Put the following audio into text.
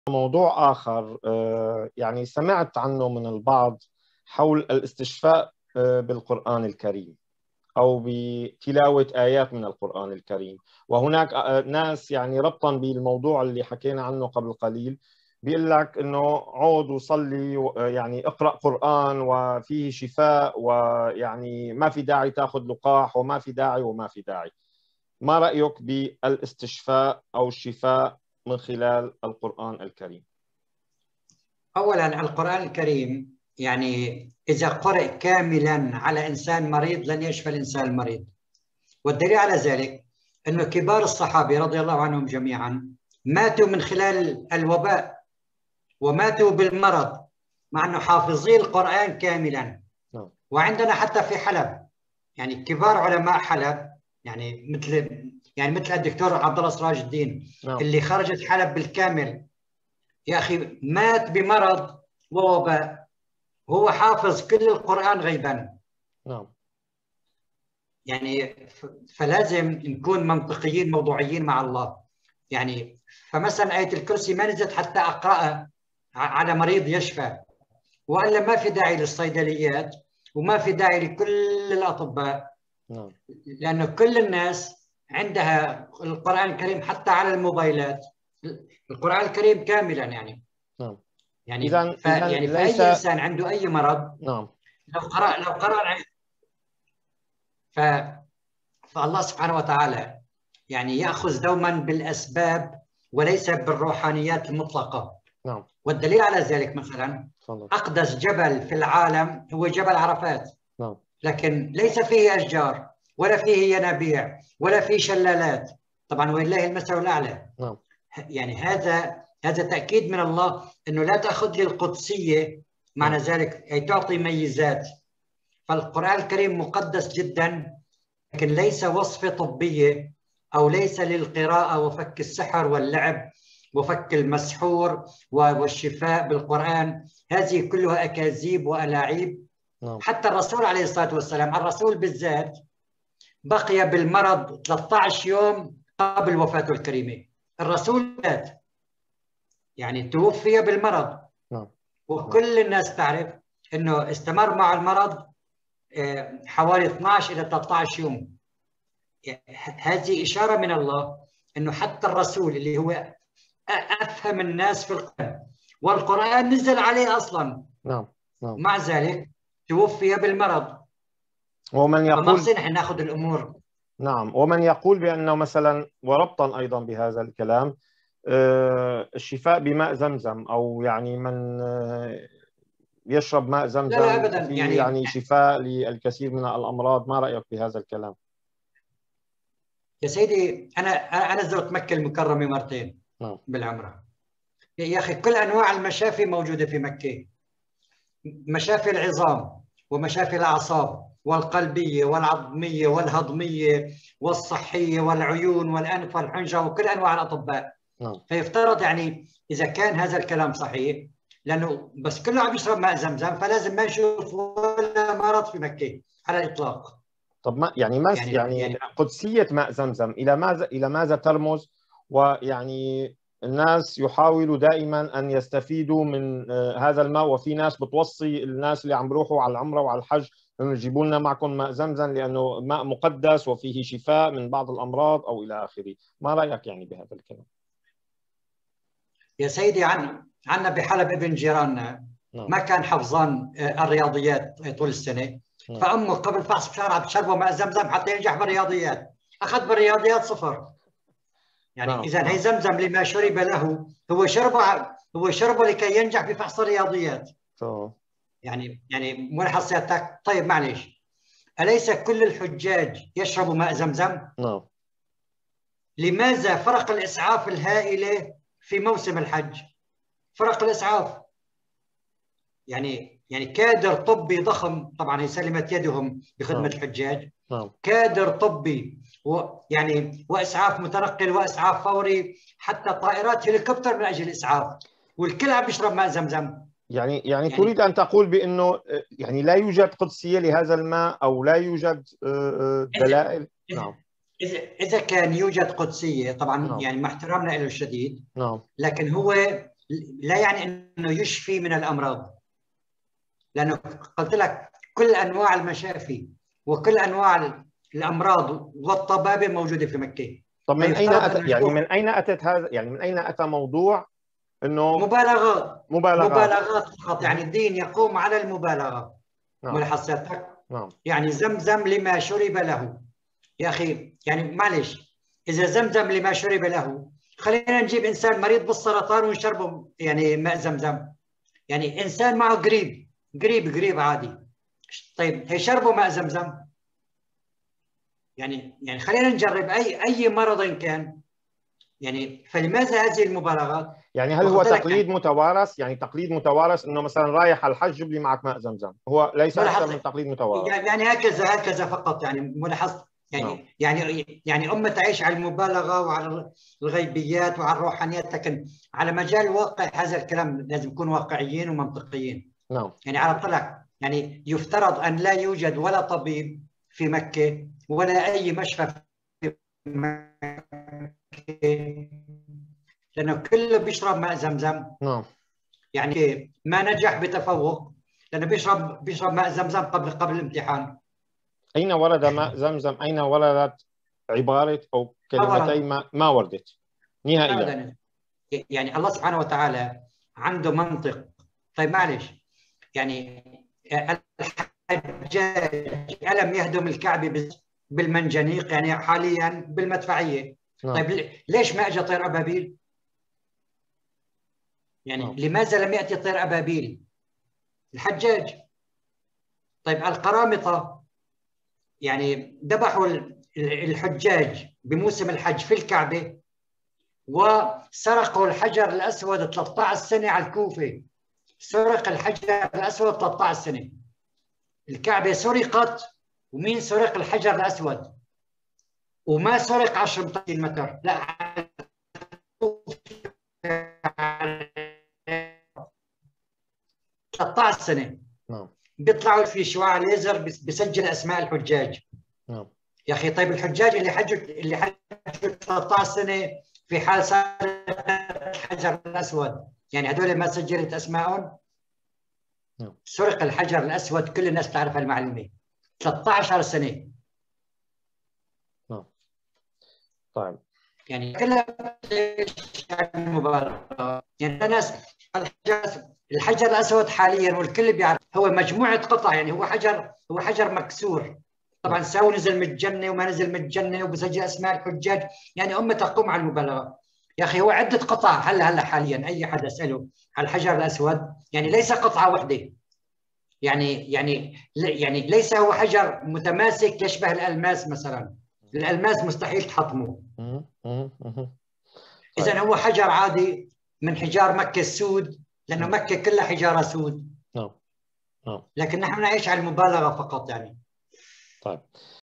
موضوع آخر يعني سمعت عنه من البعض حول الاستشفاء بالقرآن الكريم أو بتلاوة آيات من القرآن الكريم. وهناك ناس يعني ربطا بالموضوع اللي حكينا عنه قبل قليل بيقول لك إنه عود وصلي، يعني اقرأ قرآن وفيه شفاء، ويعني ما في داعي تاخذ لقاح وما في داعي وما في داعي. ما رأيك بالاستشفاء أو الشفاء من خلال القرآن الكريم؟ أولاً القرآن الكريم يعني إذا قرأ كاملاً على إنسان مريض لن يشفى الإنسان المريض. والدليل على ذلك أن كبار الصحابة رضي الله عنهم جميعاً ماتوا من خلال الوباء وماتوا بالمرض مع أنه حافظي القرآن كاملاً. وعندنا حتى في حلب يعني كبار علماء حلب، يعني مثل الدكتور عبد الله سراج الدين اللي خرجت حلب بالكامل، يا أخي مات بمرض ووباء هو حافظ كل القرآن غيبا. يعني فلازم نكون منطقيين موضوعيين مع الله. يعني فمثلا آية الكرسي ما نزلت حتى أقرأها على مريض يشفى، وإلا ما في داعي للصيدليات وما في داعي لكل الأطباء، لأنه كل الناس عندها القرآن الكريم حتى على الموبايلات، القرآن الكريم كاملا يعني يعني فأي إنسان عنده أي مرض لو قرأ فالله سبحانه وتعالى يعني يأخذ دوما بالأسباب وليس بالروحانيات المطلقة. والدليل على ذلك مثلا أقدس جبل في العالم هو جبل عرفات، لكن ليس فيه أشجار ولا فيه ينابيع ولا فيه شلالات، طبعا ولله المثل الأعلى. يعني هذا تأكيد من الله أنه لا تأخذ لي القدسية، معنى ذلك أي تعطي ميزات. فالقرآن الكريم مقدس جدا، لكن ليس وصفة طبية أو ليس للقراءة وفك السحر واللعب وفك المسحور والشفاء بالقرآن. هذه كلها أكاذيب وألاعيب. حتى الرسول عليه الصلاة والسلام، الرسول بالذات بقي بالمرض 13 يوم قبل وفاته الكريمة. الرسول مات يعني توفي بالمرض، وكل الناس تعرف أنه استمر مع المرض حوالي 12 إلى 13 يوم. هذه إشارة من الله أنه حتى الرسول اللي هو أفهم الناس في القرآن والقرآن نزل عليه أصلا مع ذلك توفي بالمرض. ومن يقول فما بصير نحن ناخذ الأمور. ومن يقول بأنه مثلا، وربطا أيضا بهذا الكلام، الشفاء بماء زمزم، أو يعني من يشرب ماء زمزم لا أبدا، يعني شفاء للكثير من الأمراض. ما رأيك بهذا الكلام؟ يا سيدي أنا زرت مكة المكرمة مرتين بالعمرة. يا أخي كل أنواع المشافي موجودة في مكة، مشافي العظام ومشافي الأعصاب والقلبية والعظمية والهضمية والصحية والعيون والأنف والحنجرة وكل أنواع الأطباء. فيفترض يعني إذا كان هذا الكلام صحيح، لأنه بس كله عم يشرب ماء زمزم فلازم ما نشوف ولا مرض في مكة على الإطلاق. طب ما يعني قدسية ماء زمزم إلى ماذا ترمز؟ ويعني الناس يحاولوا دائما أن يستفيدوا من هذا الماء، وفي ناس بتوصي الناس اللي عم بيروحوا على العمرة وعلى الحج أن يجيبوا لنا معكم ماء زمزم لأنه ماء مقدس وفيه شفاء من بعض الأمراض أو إلى آخره. ما رأيك يعني بهذا الكلام؟ يا سيدي عنا بحلب ابن جيراننا ما كان حفظان الرياضيات طول السنة، فأمه قبل فحص بشهر عم تشربه ماء زمزم حتى ينجح بالرياضيات، أخذ بالرياضيات 0. يعني إذا هي زمزم لما شرب له، هو شربه لكي ينجح بفحص الرياضيات. يعني ملحظ سيادتك. طيب معلش، أليس كل الحجاج يشربوا ماء زمزم؟ لماذا فرق الإسعاف الهائلة في موسم الحج؟ فرق الإسعاف يعني كادر طبي ضخم، طبعا سلمت يدهم بخدمة الحجاج، كادر طبي يعني وإسعاف متنقل وإسعاف فوري، حتى طائرات هليكوبتر من أجل الإسعاف، والكل عم يشرب ماء زمزم. يعني تريد أن تقول بأنه يعني لا يوجد قدسية لهذا الماء أو لا يوجد دلائل؟ إذا كان يوجد قدسية طبعا يعني مع احترامنا له الشديد، لكن هو لا يعني انه يشفي من الامراض، لانه قلت لك كل انواع المشافي وكل انواع الامراض والطبابه موجوده في مكه. طب من اين من اين اتت هذا، يعني من اين اتى موضوع انه مبالغات فقط، يعني الدين يقوم على المبالغه. نعم. ملاحظتك؟ نعم. يعني زمزم لما شرب له. يا اخي يعني معلش، اذا زمزم لما شرب له، خلينا نجيب انسان مريض بالسرطان ونشربه يعني ماء زمزم. يعني انسان معه قريب عادي، طيب هيشربوا ماء زمزم؟ يعني خلينا نجرب اي مرض كان. يعني فلماذا هذه المبالغات؟ يعني هل هو تقليد متوارث؟ يعني تقليد متوارث انه مثلا رايح على الحج جيب لي معك ماء زمزم، هو ليس اكثر من تقليد متوارث. يعني هكذا فقط، يعني ملاحظ. يعني أمة تعيش على المبالغة وعلى الغيبيات وعلى الروحانيات، لكن على مجال الواقع هذا الكلام لازم نكون واقعيين ومنطقيين. نعم. يعني على طلع، يعني يفترض أن لا يوجد ولا طبيب في مكة ولا أي مشفى في مكة، لأنه كله بيشرب ماء زمزم. نعم. يعني ما نجح بتفوق لأنه بيشرب ماء زمزم قبل الامتحان. أين ورد ماء زمزم؟ أين وردت عبارة أو كلمتين ما وردت نهائيا؟ يعني الله سبحانه وتعالى عنده منطق. طيب معلش، يعني الحجاج ألم يهدم الكعبة بالمنجنيق يعني حاليا بالمدفعية؟ طيب ليش ما اجى طير أبابيل؟ يعني لماذا لم يأتي طير أبابيل؟ الحجاج. طيب القرامطة يعني ذبحوا الحجاج بموسم الحج في الكعبة، وسرقوا الحجر الأسود 13 سنة على الكوفة. سرق الحجر الأسود 13 سنة. الكعبة سرقت، ومين سرق الحجر الأسود؟ وما سرق 10 متر، لا 13 سنة. بيطلعوا في شعاع ليزر بسجل أسماء الحجاج. يا أخي طيب الحجاج اللي حجوا 13 سنة في حال سرق الحجر الأسود، يعني هذول ما سجلت أسمائهم؟ سرق الحجر الأسود، كل الناس تعرف المعلومة، 13 سنة. طيب يعني كلها مبالغة. يعني الناس الحجر الأسود حاليا والكل بيعرف هو مجموعة قطع، يعني هو حجر مكسور. طبعا ساو نزل من الجنة وما نزل من الجنة وبسجل أسماء الحجاج، يعني أمة تقوم على المبالغة. يا أخي هو عدة قطع هلا حاليا أي حد أسأله على الحجر الأسود، يعني ليس قطعة واحدة. يعني ليس هو حجر متماسك يشبه الألماس مثلا. الألماس مستحيل تحطمه. إذن هو حجر عادي من حجار مكة السود، لأنه مكة كلها حجارة سود. لكن نحن نعيش على المبالغة فقط يعني. طيب